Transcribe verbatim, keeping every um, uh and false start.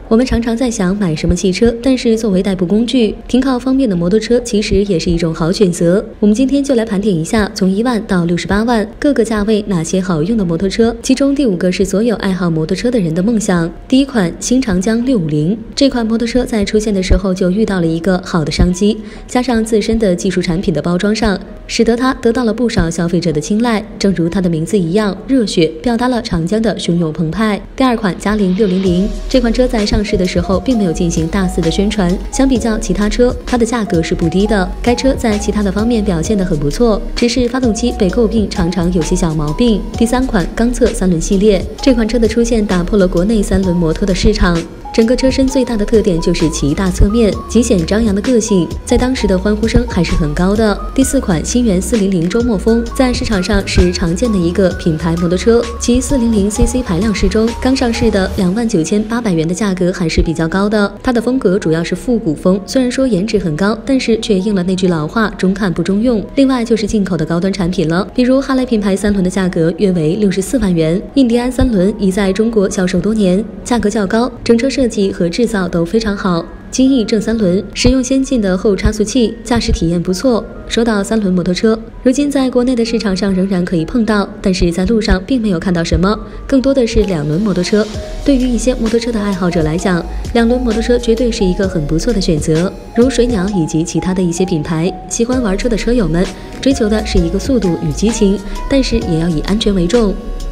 我们常常在想买什么汽车，但是作为代步工具，停靠方便的摩托车其实也是一种好选择。我们今天就来盘点一下从一万到六十八万各个价位哪些好用的摩托车，其中第五个是所有爱好摩托车的人的梦想。第一款新长江六五零，这款摩托车在出现的时候就遇到了一个好的商机，加上自身的技术产品的包装上，使得它得到了不少消费者的青睐。正如它的名字一样，热血，表达了长江的汹涌澎湃。第二款嘉陵六零零，这款车在上市的时候并没有进行大肆的宣传，相比较其他车，它的价格是不低的。该车在其他的方面表现得很不错，只是发动机被诟病常常有些小毛病。第三款钢侧三轮系列，这款车的出现打破了国内三轮摩托的市场。整个车身最大的特点就是其大侧面，极显张扬的个性，在当时的欢呼声还是很高的。第四款新源四零零周末风，在市场上是常见的一个品牌摩托车，其四零零 C C 排量适中，刚上市的两万九千八百元的价格还是比较高的。它的风格主要是复古风，虽然说颜值很高，但是却应了那句老话，中看不中用。另外就是进口的高端产品了，比如哈雷品牌三轮的价格约为六十四万元，印第安三轮已在中国销售多年，价格较高，整车设计和制造都非常好。金翼正三轮使用先进的后差速器，驾驶体验不错。说到三轮摩托车，如今在国内的市场上仍然可以碰到，但是在路上并没有看到什么，更多的是两轮摩托车。对于一些摩托车的爱好者来讲，两轮摩托车绝对是一个很不错的选择。如水鸟以及其他的一些品牌，喜欢玩车的车友们追求的是一个速度与激情，但是也要以安全为重。